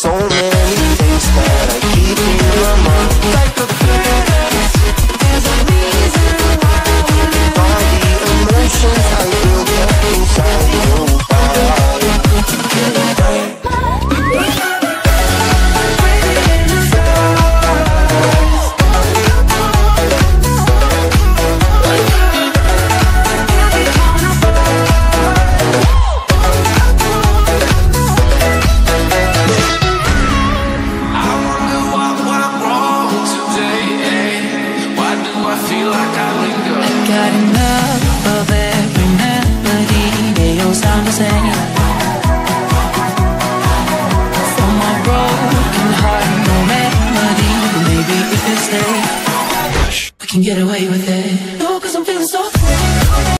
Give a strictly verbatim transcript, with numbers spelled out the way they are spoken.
so many things that I keep in my mind. Like a past, there's a reason why we live. All the emotions I built up inside your body. Can get away with it. No, cause I'm feeling so free.